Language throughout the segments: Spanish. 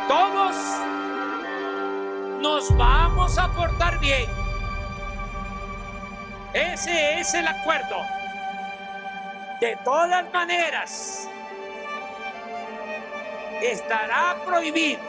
Todos nos vamos a portar bien. Ese es el acuerdo. De todas maneras, estará prohibido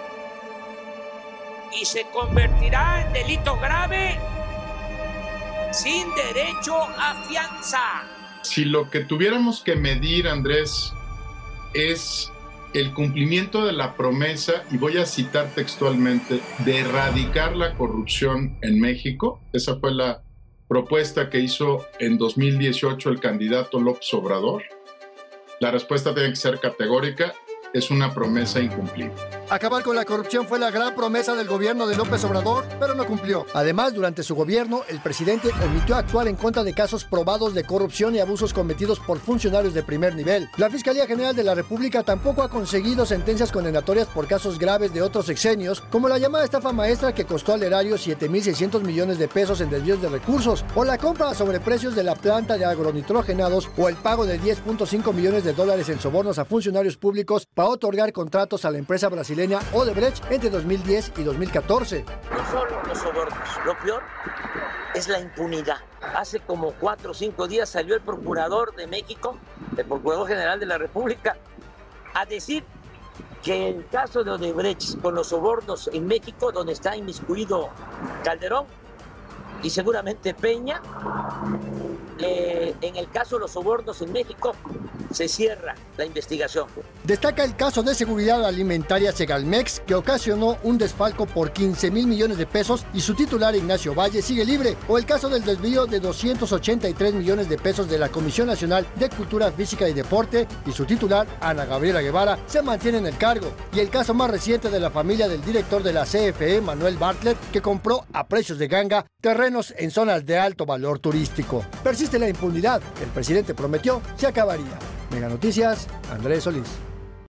y se convertirá en delito grave sin derecho a fianza. Si lo que tuviéramos que medir, Andrés, es el cumplimiento de la promesa, y voy a citar textualmente, de erradicar la corrupción en México, esa fue la propuesta que hizo en 2018 el candidato López Obrador, la respuesta tiene que ser categórica: es una promesa incumplida. Acabar con la corrupción fue la gran promesa del gobierno de López Obrador, pero no cumplió. Además, durante su gobierno, el presidente omitió actuar en contra de casos probados de corrupción y abusos cometidos por funcionarios de primer nivel. La Fiscalía General de la República tampoco ha conseguido sentencias condenatorias por casos graves de otros sexenios, como la llamada estafa maestra que costó al erario 7.600 millones de pesos en desvíos de recursos, o la compra a sobreprecios de la planta de agronitrogenados, o el pago de 10.5 millones de dólares en sobornos a funcionarios públicos para otorgar contratos a la empresa brasileña Odebrecht entre 2010 y 2014. No solo los sobornos, lo peor es la impunidad. Hace como 4 o 5 días salió el procurador de México, el Procurador General de la República, a decir que el caso de Odebrecht con los sobornos en México, donde está inmiscuido Calderón y seguramente Peña, en el caso de los sobornos en México, se cierra la investigación. Destaca el caso de seguridad alimentaria Segalmex, que ocasionó un desfalco por 15.000 millones de pesos y su titular Ignacio Valle sigue libre, o el caso del desvío de 283 millones de pesos de la Comisión Nacional de Cultura Física y Deporte y su titular Ana Gabriela Guevara se mantiene en el cargo, y el caso más reciente de la familia del director de la CFE, Manuel Bartlett, que compró a precios de ganga terrenos en zonas de alto valor turístico. Persiste la impunidad que el presidente prometió se acabaría. Mega Noticias, Andrés Solís.